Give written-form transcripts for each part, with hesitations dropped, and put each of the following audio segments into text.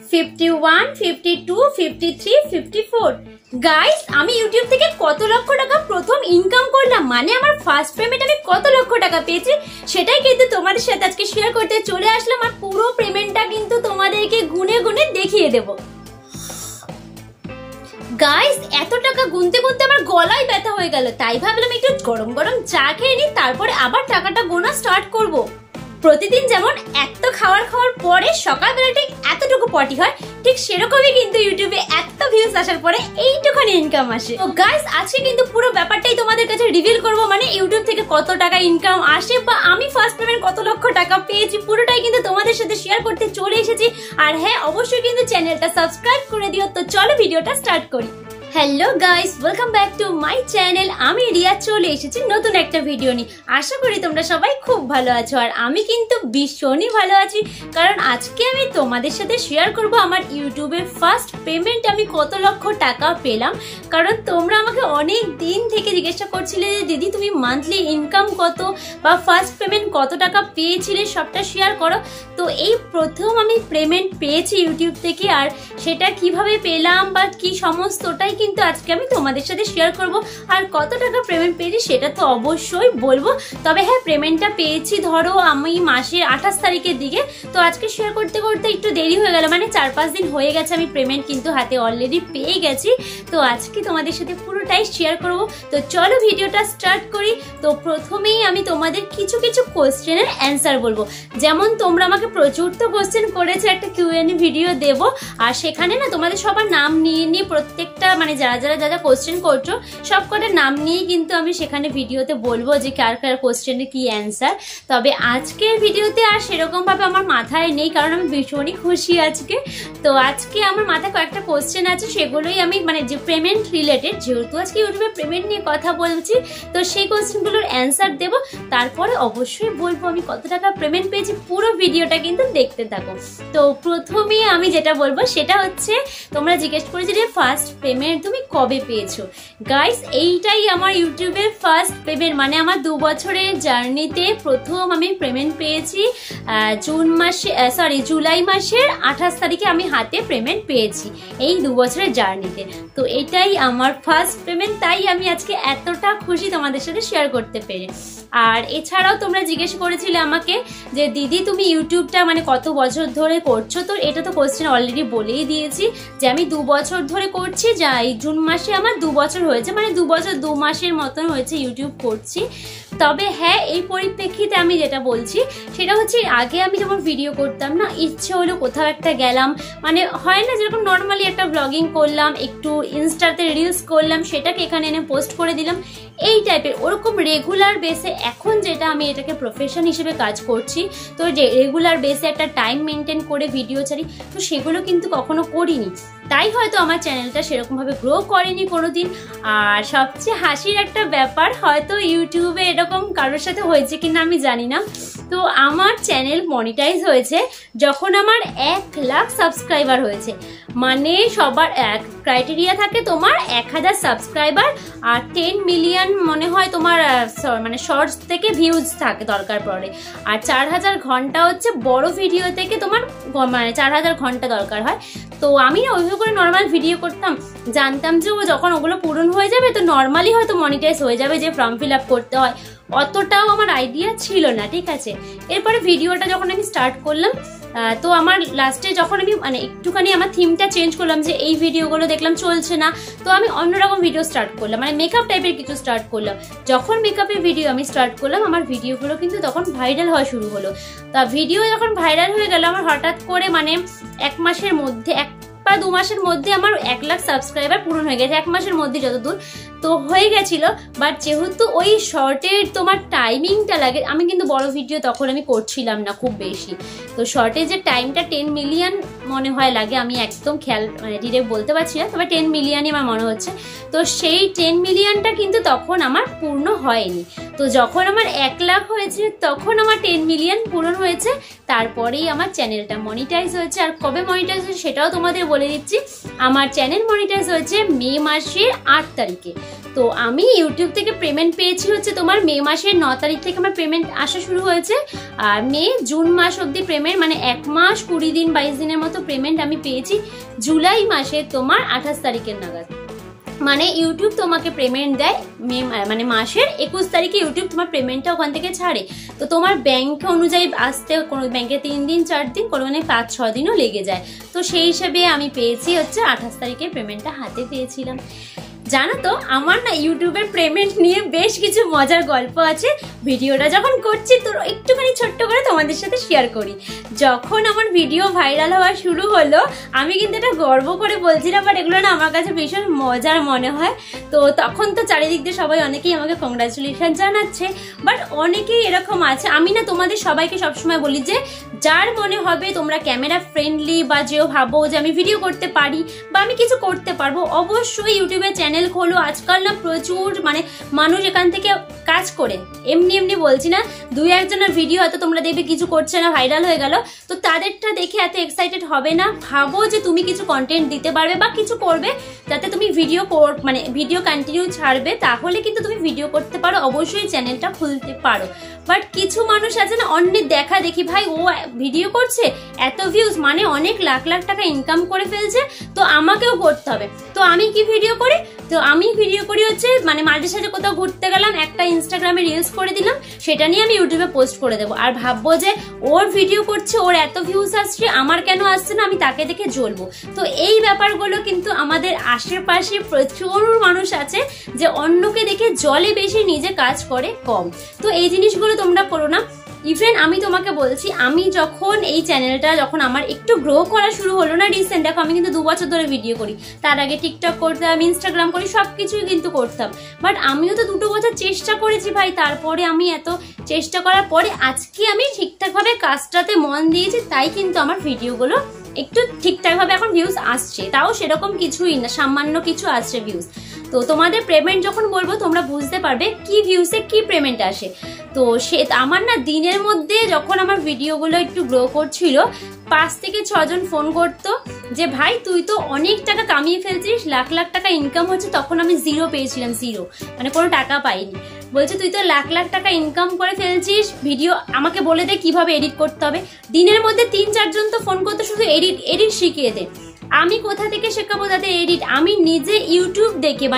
51, 52, 53, 54 guys, আমি YouTube থেকে কত লক্ষ টাকা প্রথম ইনকাম করলাম, মানে আমার ফার্স্ট পেমেন্ট আমি কত লক্ষ টাকা পেয়েছি সেটাই কিন্তু তোমাদের সাথে আজকে শেয়ার করতে চলে আসলাম। আর পুরো পেমেন্টটা কিন্তু তোমাদেরকে গুনে গুনে দেখিয়ে দেব। গাইস, এত টাকা গুনতে গুনতে আমার গলায় ব্যথা হয়ে গেল, তাই ভাবলাম একটু গরম গরম চা খেয়ে নিই, তারপরে আবার টাকাটা গোনা স্টার্ট করব। প্রতিদিন যেমন এত খাওয়ার পরে সকালবেলা ঠিক এতটুকু পটি হয়, ঠিক সেরকমই কিন্তু ইউটিউবে এত ভিউজ আসার পরে এইটুখানি ইনকাম আসে। তো গাইস, আজকে কিন্তু পুরো ব্যাপারটাই তোমাদের কাছে রিভিল করব, মানে ইউটিউব থেকে কত টাকা ইনকাম আসে বা আমি ফার্স্ট পেমেন্ট কত লক্ষ টাকা পেয়েছি, পুরোটাই কিন্তু তোমাদের সাথে শেয়ার করতে চলে এসেছি। আর হ্যাঁ, অবশ্যই কিন্তু চ্যানেলটা সাবস্ক্রাইব করে দিও। তো চলো ভিডিওটা স্টার্ট করি। Hello guys, welcome back to my channel. আমি রিয়া চলে এসেছি নতুন একটা ভিডিও নিয়ে। আশা করি তোমরা সবাই খুব ভালো আছো, আর আমি কিন্তু ভীষণই ভালো আছি, কারণ আজকে আমি তোমাদের সাথে শেয়ার করব আমার ইউটিউবের ফার্স্ট পেমেন্ট আমি কত লক্ষ টাকা পেলাম। কারণ তোমরা আমাকে অনেক দিন থেকে জিজ্ঞাসা করছিলে যে দিদি তুমি মান্থলি ইনকাম কত বা ফার্স্ট পেমেন্ট কত টাকা পেয়েছিলে, সবটা শেয়ার করো। তো এই প্রথম আমি পেমেন্ট পেয়েছি ইউটিউব থেকে, আর সেটা কিভাবে পেলাম বা কি সমস্তটাই কিন্তু আজকে আমি তোমাদের সাথে শেয়ার করব। আর কত টাকা পেমেন্ট পেয়েছি সেটা তো অবশ্যই বলবো। তবে হ্যাঁ, পেমেন্টটা পেয়েছি ধরো আমি মাসের 28 তারিখের দিকে। তো আজকে শেয়ার করতে করতে একটু দেরি হয়ে গেল, মানে 4-5 দিন হয়ে গেছে আমি পেমেন্ট কিন্তু হাতে অলরেডি পেয়ে গেছি। তো আজকে তোমাদের সাথে পুরোটাই শেয়ার করব। তো চলো ভিডিওটা স্টার্ট করি। তো প্রথমেই আমি তোমাদের কিছু কিছু কোশ্চেনের অ্যান্সার বলবো। যেমন তোমরা আমাকে প্রচুর তো কোশ্চেন করেছে, একটা কিউএনএ ভিডিও দেবো, আর সেখানে না তোমাদের সবার নাম নিয়ে নিয়ে প্রত্যেকটা মানে যারা কোশ্চেন করছো সব কটার নাম নিয়ে কিন্তু আমি সেখানে ভিডিওতে বলবো যে কার কার কোশ্চেনের কি অ্যান্সার। তবে আজকের ভিডিওতে আর সেরকম ভাবে আমার মাথায় নেই, কারণ আমি ভীষণই খুশি আজকে। তো আজকে আমার মাথায় কয়েকটা কোশ্চেন আছে, সেগুলোই আমি মানে যে পেমেন্ট রিলেটেড, যেহেতু আজকে ইউটিউবে পেমেন্ট নিয়ে কথা বলছি, তো সেই কোশ্চেনগুলোর অ্যান্সার দেব। তারপরে অবশ্যই বলবো আমি কত টাকা পেমেন্ট পেয়েছি। পুরো ভিডিওটা কিন্তু দেখতে থাকো। তো প্রথমেই আমি যেটা বলবো সেটা হচ্ছে, তোমরা জিজ্ঞেস করেছি যে ফার্স্ট পেমেন্ট তুমি কবে পেয়েছো। গাইস, এইটাই আমার ইউটিউবের ফার্স্ট পেমেন্ট, মানে আমার 2 বছরের জার্নিতে প্রথম আমি পেমেন্ট পেয়েছি। জুলাই মাসের 28 তারিখে আমি হাতে পেমেন্ট পেয়েছি এই 2 বছরের জার্নিতে। তো এটাই আমার ফার্স্ট পেমেন্ট, তাই আমি আজকে এতটা খুশি তোমাদের সাথে শেয়ার করতে পেরে। আর এছাড়াও তোমরা জিজ্ঞেস করেছিলে আমাকে যে দিদি তুমি ইউটিউবটা মানে কত বছর ধরে করছো। তো এটা তো কোশ্চেন অলরেডি বলেই দিয়েছি যে আমি 2 বছর ধরে করছি, যা এই জুন মাসে আমার 2 বছর হয়েছে, মানে 2 বছর 2 মাসের মতন হয়েছে ইউটিউব করছি। তবে হ্যাঁ, এই পরিপ্রেক্ষিতে আমি যেটা বলছি সেটা হচ্ছে, আগে আমি যেমন ভিডিও করতাম না, ইচ্ছে হলো কোথাও একটা গেলাম, মানে হয় না যেরকম নর্মালি একটা ব্লগিং করলাম, একটু ইনস্টাতে রিলস করলাম, সেটাকে এখানে এনে পোস্ট করে দিলাম, এই টাইপের ওরকম রেগুলার বেসে। এখন যেটা আমি এটাকে প্রফেশন হিসেবে কাজ করছি, তো রেগুলার বেসে একটা টাইম মেনটেন করে ভিডিও ছাড়ি, তো সেগুলো কিন্তু কখনো করিনি, তাই হয়তো আমার চ্যানেলটা সেরকমভাবে গ্রো করেনি কোনোদিন। আর সবচেয়ে হাসির একটা ব্যাপার, হয়তো ইউটিউবে এরকম কারোর সাথে হয়েছে কিনা আমি জানি না, তো আমার চ্যানেল মনিটাইজ হয়েছে যখন আমার 1 লাখ সাবস্ক্রাইবার হয়েছে। মানে সবার এক ক্রাইটেরিয়া থাকে তোমার 1000 সাবস্ক্রাইবার আর 10 মিলিয়ন মনে হয় তোমার মানে শর্টস থেকে ভিউজ থাকে দরকার পড়ে, আর 4000 ঘন্টা হচ্ছে বড় ভিডিও থেকে তোমার মানে 4000 ঘন্টা দরকার হয়। তো আমি না ওইভাবে করে নর্মাল ভিডিও করতাম, জানতাম যে যখন ওগুলো পূরণ হয়ে যাবে তো নর্মালি হয়তো মনিটাইজ হয়ে যাবে, যে ফর্ম ফিল আপ করতে হয়, অতটাও আমার আইডিয়া ছিল না, ঠিক আছে। এরপরে ভিডিওটা যখন আমি স্টার্ট করলাম, তো আমার লাস্টে যখন আমি মানে একটুখানি আমার থিমটা চেঞ্জ করলাম, যে এই ভিডিওগুলো দেখলাম চলছে না, তো আমি অন্যরকম ভিডিও স্টার্ট করলাম, মানে মেকআপ টাইপের কিছু স্টার্ট করলাম। যখন মেকআপের ভিডিও আমি স্টার্ট করলাম, আমার ভিডিওগুলো কিন্তু তখন ভাইরাল হওয়া শুরু হলো। তা ভিডিও যখন ভাইরাল হয়ে গেল, আমার হঠাৎ করে মানে 1 মাসের মধ্যে 1 বা 2 মাসের মধ্যে আমার 1 লাখ সাবস্ক্রাইবার পূরণ হয়ে গেছে, 1 মাসের মধ্যে যতদূর তো হয়ে গেছিল। বাট যেহেতু ওই শর্টের তোমার টাইমিংটা লাগে, আমি কিন্তু বড় ভিডিও তখন আমি করছিলাম না খুব বেশি, তো শর্টে যে টাইমটা 10 মিলিয়ন মনে হয় লাগে, আমি একদম খেয়াল মানে ডিরেক্ট বলতে পারছি না, তবে 10 মিলিয়নই আমার মনে হচ্ছে। তো সেই 10 মিলিয়নটা কিন্তু তখন আমার পূর্ণ হয়নি। তো যখন আমার 1 লাখ হয়েছে তখন আমার 10 মিলিয়ন পূরণ হয়েছে, তারপরেই আমার চ্যানেলটা মনিটাইজ হয়েছে। আর কবে মনিটাইজ হয়েছে সেটাও তোমাদের বলে দিচ্ছি। আমার চ্যানেল মনিটাইজ হয়েছে মে মাসের 8 তারিখে। তো আমি ইউটিউব থেকে পেমেন্ট পেয়েছি হচ্ছে তোমার মে মাসের 9 তারিখ থেকে আমার পেমেন্ট আসা শুরু হয়েছে। আর জুন মাস অবধি পেমেন্ট, মানে 1 মাস 20 দিন 22 দিনের মতো পেমেন্ট আমি পেয়েছি জুলাই মাসে তোমার 28 তারিখের নাগাদ। মানে ইউটিউব তোমাকে পেমেন্ট দেয় মানে মাসের 21 তারিখে ইউটিউব তোমার পেমেন্টটা ওখান থেকে ছাড়ে। তো তোমার ব্যাংক অনুযায়ী আসতে কোনো ব্যাংকে 3 দিন 4 দিন, কোনো মানে 5-6 দিনও লেগে যায়। তো সেই হিসাবে আমি পেয়েছি হচ্ছে 28 তারিখে পেমেন্টটা হাতে পেয়েছিলাম। জানো তো আমার না ইউটিউবের পেমেন্ট নিয়ে বেশ কিছু মজার গল্প আছে। ভিডিওটা যখন করছি তো একটুখানি ছোট্ট করে তোমাদের সাথে শেয়ার করি। যখন আমার ভিডিও ভাইরাল হওয়া শুরু হলো, আমি কিন্তু এটা গর্ব করে বলছি না, বাট এগুলো না আমার কাছে ভীষণ মজার মনে হয়। তো তখন তো চারিদিক দিয়ে সবাই অনেকেই আমাকে কংগ্রাচুলেশন জানাচ্ছে, বাট অনেকেই এরকম আছে। আমি না তোমাদের সবাইকে সবসময় বলি যে যার মনে হবে তোমরা ক্যামেরা ফ্রেন্ডলি বা যেও ভাবো যে আমি ভিডিও করতে পারি বা আমি কিছু করতে পারবো, অবশ্যই ইউটিউবে চ্যানেল খোলো। আজকাল না প্রচুর মানে মানুষ এখান থেকে কাজ করে, এমনি এমনি বলছি না, 2-1 জনের ভিডিও হয়তো তোমরা দেখবে কিছু করছে না, ভাইরাল হয়ে গেল, তো তাদেরটা দেখে এত এক্সাইটেড হবে না। ভাবো যে তুমি কিছু কন্টেন্ট দিতে পারবে বা কিছু করবে যাতে তুমি ভিডিও কন্টিনিউ ছাড়বে, তাহলে কিন্তু তুমি ভিডিও করতে পারো, অবশ্যই চ্যানেলটা খুলতে পারো। বাট কিছু মানুষ আছে না অন্যের দেখা দেখি, ভাই ও ভিডিও করছে এত ভিউজ মানে অনেক লাখ লাখ টাকা ইনকাম করে ফেলছে, তো আমাকেও করতে হবে। তো আমি কি ভিডিও করি? তো আমি ভিডিও করি হচ্ছে মানে মাঝে সাঝে কোথাও ঘুরতে গেলাম, একটা ইনস্টাগ্রামে রিলস করে দিলাম, সেটা নিয়ে আমি ইউটিউবে পোস্ট করে দেবো। আর ভাববো যে ওর ভিডিও করছে, ওর এত ভিউজ আসছে, আমার কেন আসছে না, আমি তাকে দেখে জ্বলবো। তো এই ব্যাপারগুলো কিন্তু আমাদের আশেপাশে প্রচুর মানুষ আছে যে অন্যকে দেখে জ্বলে বেশি, নিজে কাজ করে কম। তো এই জিনিসগুলো তোমরা করো না। ইভেন আমি তোমাকে বলছি, আমি যখন এই চ্যানেলটা যখন আমার একটু গ্রো করা শুরু হলো না রিসেন্ট, দেখো আমি কিন্তু 2 বছর ধরে ভিডিও করি, তার আগে টিকটক করতাম, ইনস্টাগ্রাম করি, সবকিছুই কিন্তু করতাম, বাট আমিও তো 2 বছর চেষ্টা করেছি ভাই। তারপরে আমি এত চেষ্টা করার পরে আজকে আমি ঠিকঠাকভাবে কাজটাতে মন দিয়েছি, তাই কিন্তু আমার ভিডিওগুলো একটু ঠিকঠাকভাবে এখন ভিউজ আসছে, তাও সেরকম কিছুই না, সামান্য কিছু আসছে ভিউজ। তো তোমাদের পেমেন্ট যখন বলবো তোমরা বুঝতে পারবে কি ভিউসে কি পেমেন্ট আসে। তো সে আমার না দিনের মধ্যে যখন আমার ভিডিওগুলো একটু গ্রো করছিল, 5 থেকে 6 জন ফোন করতো যে ভাই তুই তো অনেক টাকা কামিয়ে ফেলছিস, লাখ লাখ টাকা ইনকাম হচ্ছে। তখন আমি 0 পেয়েছিলাম, 0 মানে কোনো টাকা পাইনি। বলছে তুই তো লাখ লাখ টাকা ইনকাম করে ফেলছিস, ভিডিও আমাকে বলে দে কিভাবে এডিট করতে হবে। দিনের মধ্যে 3-4 জন তো ফোন করতো শুধু এডিট শিখিয়ে দে। আমি কোথা থেকে শেখাবো তাদের এডিট? আমি নিজে ইউটিউব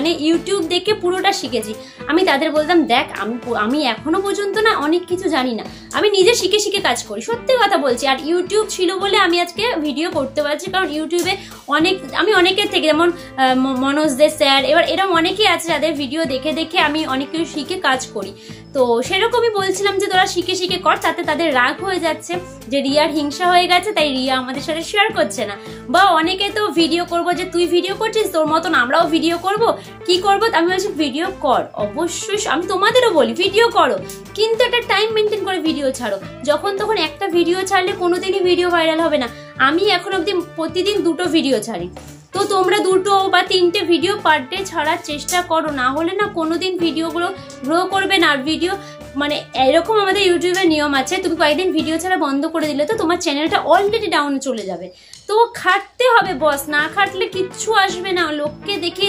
দেখে পুরোটা শিখেছি। আমি তাদের বলতাম দেখ আমি এখনো পর্যন্ত না অনেক কিছু জানি না, আমি নিজে শিখে কাজ করি, সত্যি কথা বলছি। আর ইউটিউব ছিল বলে আমি আজকে ভিডিও করতে পারছি, কারণ ইউটিউবে আমি অনেকের থেকে, যেমম মনোজ দে স্যার, এবার এরকম অনেকেই আছে যাদের ভিডিও দেখে আমি অনেক কিছু শিখে কাজ করি। তো সেরকমই বলছিলাম যে তোরা শিখে কর, তাতে তাদের রাগ হয়ে যাচ্ছে যে রিয়ার হিংসা হয়ে গেছে, তাই রিয়া আমাদের সাথে শেয়ার করছে না। বা অনেকে তো ভিডিও করবো যে তুই ভিডিও করছিস, তোর মতন আমরাও ভিডিও করব, কি করবো? আমি বলছি ভিডিও কর, অবশ্যই আমি তোমাদেরও বলি ভিডিও করো, কিন্তু একটা টাইম মেনটেন করে ভিডিও ছাড়ো। যখন তখন একটা ভিডিও ছাড়লে কোনোদিনই ভিডিও ভাইরাল হবে না। আমি এখন অবধি প্রতিদিন 2টো ভিডিও ছাড়ি, তো তোমরা 2টো বা 3টে ভিডিও পার ডে ছাড়ার চেষ্টা করো, না হলে না কোনোদিন ভিডিওগুলো গ্রো করবে না। আর ভিডিও মানে এরকম আমাদের ইউটিউবের নিয়ম আছে, তুমি কয়েকদিন ভিডিও ছাড়া বন্ধ করে দিলে তো তোমার চ্যানেলটা অলরেডি ডাউনে চলে যাবে। তো খাটতে হবে বস, না খাটলে কিচ্ছু আসবে না। লোককে দেখে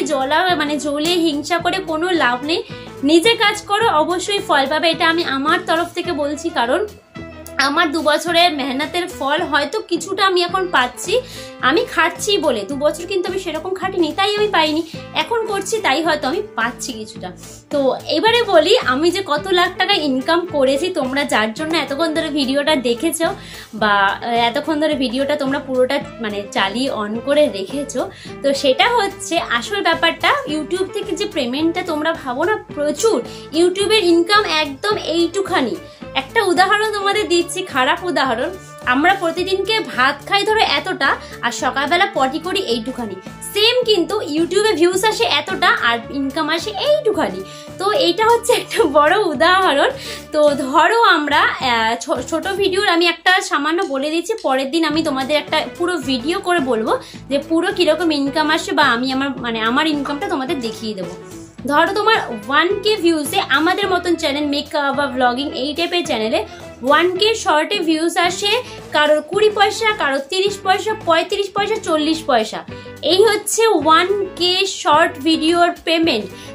জ্বলে হিংসা করে কোনো লাভ নেই। নিজে কাজ করো, অবশ্যই ফল পাবে, এটা আমি আমার তরফ থেকে বলছি। কারণ আমার 2 বছরের মেহনতের ফল হয়তো কিছুটা আমি এখন পাচ্ছি, আমি খাটছি বলে। 2 বছর কিন্তু আমি সেরকম খাটিনি, তাই আমি পাইনি, এখন করছি তাই হয়তো আমি পাচ্ছি কিছুটা। তো এবারে বলি আমি যে কত লাখ টাকা ইনকাম করেছি, তোমরা যার জন্য এতক্ষণ ধরে ভিডিওটা দেখেছো বা এতক্ষণ ধরে ভিডিওটা তোমরা পুরোটা মানে চালিয়ে অন করে রেখেছো, তো সেটা হচ্ছে আসল ব্যাপারটা। ইউটিউব থেকে যে পেমেন্টটা তোমরা ভাবো না প্রচুর, ইউটিউবের ইনকাম একদম এইটুখানি। একটা উদাহরণ তোমাদের দিচ্ছি, খারাপ উদাহরণ। আমরা প্রতিদিনকে ভাত খাই ধরো এতটা, আর সকালবেলা পটি করি এইটুখানি। সেম কিন্তু ইউটিউবে ভিউস আসে এতটা আর ইনকাম আসে এইটুখানি। তো এইটা হচ্ছে একটা বড় উদাহরণ। তো ধরো আমরা ছোট ভিডিওর আমি একটা সামান্য বলে দিচ্ছি, পরের দিন আমি তোমাদের একটা পুরো ভিডিও করে বলবো যে পুরো কিরকম ইনকাম আসে, বা আমি আমার ইনকামটা তোমাদের দেখিয়ে দেবো। ধরো তোমার 1K ভিউসে আমাদের মতন চ্যানেল, মেকআপ বা ব্লগিং এই টাইপের চ্যানেলে 1K শর্টে ভিউস আসে কারোর 20 পয়সা, কারোর 30 পয়সা, 35 পয়সা, 40 পয়সা। এই হচ্ছে 1K শর্ট ভিডিওর পেমেন্ট।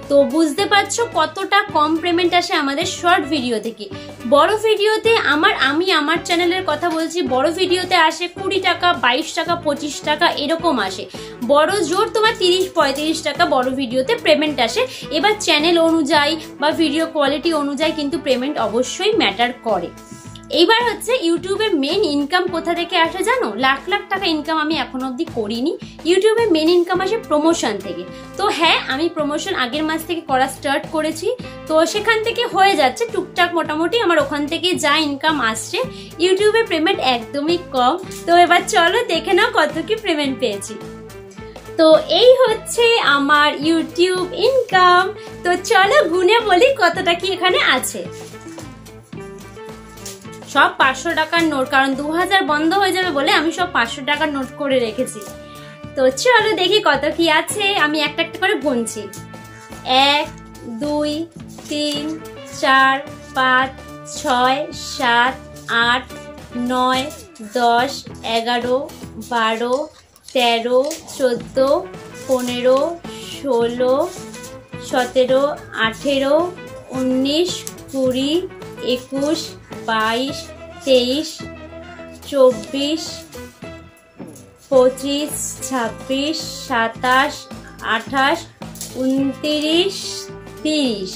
তো বুঝতে পারছো কতটা কম পেমেন্ট আসে আমাদের শর্ট ভিডিও থেকে। বড় ভিডিওতে আমি আমার চ্যানেলের কথা বলছি, বড় ভিডিওতে আসে 20 টাকা, 22 টাকা, 25 টাকা এরকম আসে। বড় জোর তোমার 30-35 টাকা বড় ভিডিওতে পেমেন্ট আসে। এবার চ্যানেল অনুযায়ী বা ভিডিও কোয়ালিটি অনুযায়ী কিন্তু পেমেন্ট অবশ্যই ম্যাটার করে। এইবার হচ্ছে ইউটিউবের মেন ইনকাম কোথা থেকে আসে জানো? লাখ লাখ টাকা ইনকাম আমি এখন অবধি করিনি। ইউটিউবের মেন ইনকাম আসে প্রমোশন থেকে। তো হ্যাঁ, আমি প্রমোশন আগের মাস থেকে করা স্টার্ট করেছি, তো সেখান থেকে হয়ে যাচ্ছে টুকটাক, মোটামুটি আমার ওখান থেকে যা ইনকাম আসছে। ইউটিউবের পেমেন্ট একদমই কম। তো এবার চলো দেখে নাও কত কি পেমেন্ট পেয়েছি। তো এই হচ্ছে আমার ইউটিউব ইনকাম। তো চলো গুনে বলি কতটা কি এখানে আছে। সব 500 টাকার নোট, কারণ 2000 বন্ধ হয়ে যাবে বলে আমি সব 500 টাকার নোট করে রেখেছি। তো চলো দেখি কত কি আছে। আমি একটা একটা করে গুনছি। 1 2 3 4 5 6 7 8 9 10 11 12 13 14 15 16 17 18 19 20 21 22 23 24 25 26 27 28 29 30।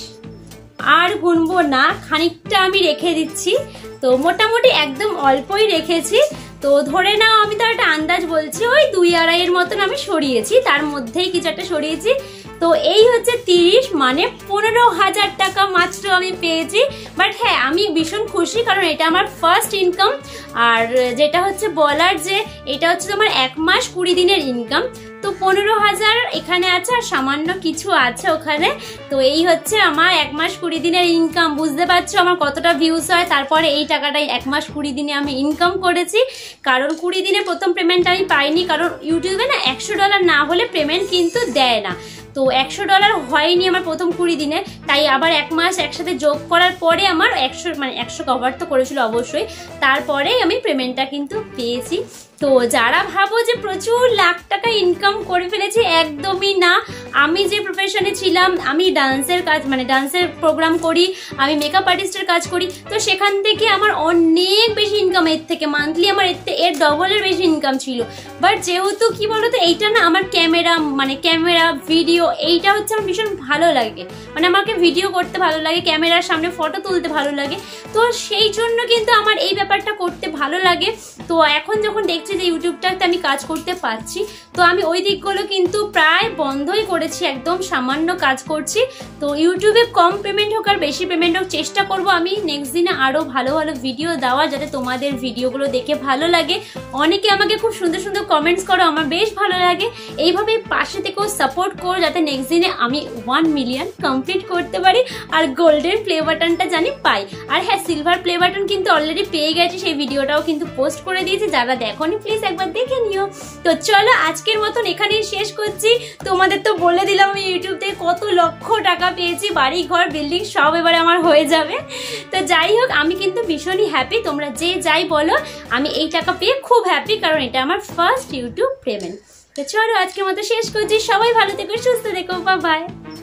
আর গুনবো না, খানিকটা আমি রেখে দিচ্ছি। তো মোটামুটি একদম অল্পই রেখেছি। তো ধরে নাও, আমি তো একটা আন্দাজ বলছি, ওই 2-2.5 এর মতন আমি সরিয়েছি, তার মধ্যেই কিছু একটা সরিয়েছি। তো এই হচ্ছে 30, মানে 15,000 টাকা মাত্র আমি পেয়েছি। বাট হ্যাঁ, আমি ভীষণ খুশি, কারণ এটা আমার ফার্স্ট ইনকাম। আর যেটা হচ্ছে বলার, যে এটা হচ্ছে তোমার 1 মাস 20 দিনের ইনকাম। তো 15,000 এখানে আছে, আর সামান্য কিছু আছে ওখানে। তো এই হচ্ছে আমার 1 মাস 20 দিনের ইনকাম। বুঝতে পারছো আমার কতটা ভিউজ হয়। তারপরে এই টাকাটাই 1 মাস 20 দিনে আমি ইনকাম করেছি। কারণ 20 দিনে প্রথম পেমেন্ট আমি পাইনি, কারণ ইউটিউবে না $100 না হলে পেমেন্ট কিন্তু দেয় না। তো $100 হয়নি আমার প্রথম 20 দিনে, তাই আবার 1 মাস একসাথে যোগ করার পরে আমার 100 কভার তো করেছিল অবশ্যই, তারপরে আমি পেমেন্টটা কিন্তু পেয়েছি। তো যারা ভাবো যে প্রচুর লাখ টাকা ইনকাম করে ফেলেছি, একদমই না। আমি যে প্রফেশনে ছিলাম, আমি ডান্সের কাজ, মানে ডান্সের প্রোগ্রাম করি, আমি মেকআপ আর্টিস্টের কাজ করি। তো সেখান থেকে আমার অনেক বেশি ইনকাম, এর থেকে মান্থলি আমার এর ডবলের বেশি ইনকাম ছিল। বাট যেহেতু কি বলতো, এইটা না আমার ক্যামেরা ভিডিও, এইটা হচ্ছে আমার ভীষণ ভালো লাগে। মানে আমাকে ভিডিও করতে ভালো লাগে, ক্যামেরার সামনে ফটো তুলতে ভালো লাগে। তো সেই জন্য কিন্তু আমার এই ব্যাপারটা করতে ভালো লাগে। তো এখন যখন দেখছি যে ইউটিউবটাতে আমি কাজ করতে পারছি, তো আমি ওই দিকগুলো কিন্তু প্রায় বন্ধই করেছি, একদম সামান্য কাজ করছি। তো ইউটিউবে কম পেমেন্ট হোক আর বেশি পেমেন্ট হোক, চেষ্টা করব আমি নেক্সট দিনে আরো ভালো ভালো ভিডিও দেওয়া, যাতে তোমাদের ভিডিওগুলো দেখে ভালো লাগে। অনেকে আমাকে খুব সুন্দর সুন্দর কমেন্টস করো, আমার বেশ ভালো লাগে। এইভাবে পাশে থেকেও সাপোর্ট করো, যাতে নেক্সট দিনে আমি 1 মিলিয়ন কমপ্লিট করতে পারি, আর গোল্ডেন প্লে বাটনটা জানি পাই। আর হ্যাঁ, সিলভার প্লে বাটন কিন্তু অলরেডি পেয়ে গেছি, সেই ভিডিওটাও কিন্তু পোস্ট করে দিয়েছি। যারা দেখোনি প্লিজ একবার দেখে নিও। তো চলো আজকের মতন এখানেই শেষ করছি। তোমাদের তো বলে দিলাম আমি ইউটিউব থেকে কত লক্ষ টাকা পেয়েছি, বাড়ি ঘর বিল্ডিং সব এবারে আমার হয়ে যাবে। তো যাই হোক, আমি কিন্তু ভীষণই হ্যাপি। তোমরা যে যাই বলো, আমি এই টাকা পেয়ে খুব হ্যাপি, কারণ এটা আমার ফার্স্ট ইউটিউব পেমেন্ট। তো চলো আজকের মতো শেষ করছি। সবাই ভালো থেকো, সুস্থ থেকো, বাই বাই।